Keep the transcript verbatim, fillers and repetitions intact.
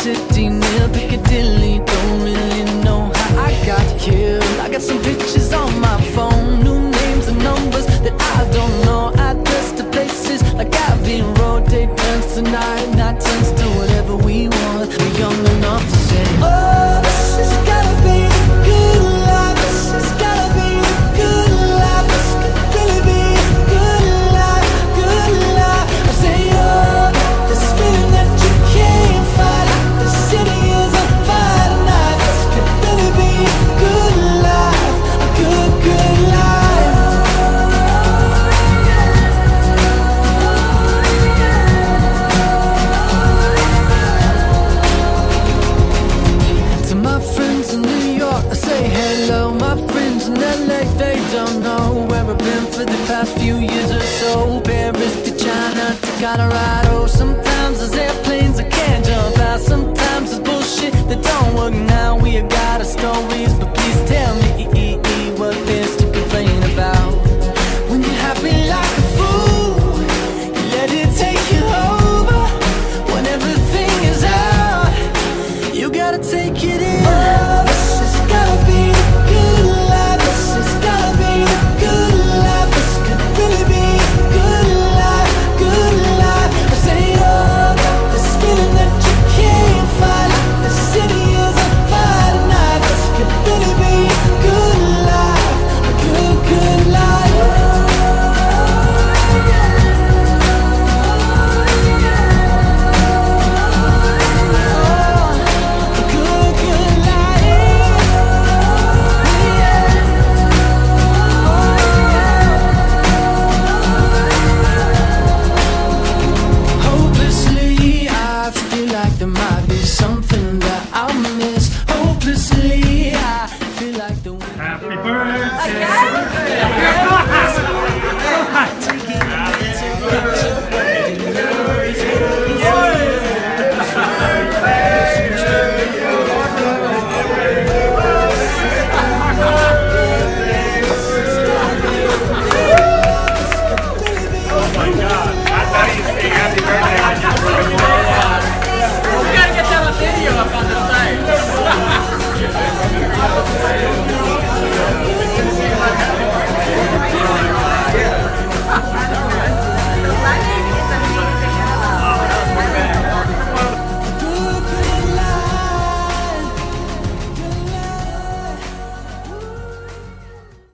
city near Piccadilly. Don't really know how I got here. I got some pictures on my phone, new names and numbers that I don't know. Address to places like Abbey Road. Day turns to night, night turns to whatever we want. We're young enough to say, oh, this has gotta be the good life. This has gotta be the good life. This could really be a good life, good life. I say, oh, this feeling that you can't fight. The city is on fire tonight. This could really be a good life, a good, good life. To my friends in New York, I say hello. My friends in L A, they don't know where I've been for the past few years or so. Paris to China to Colorado. Sometimes there's airplanes I can't jump out. Sometimes there's bullshit that don't work now. We got a story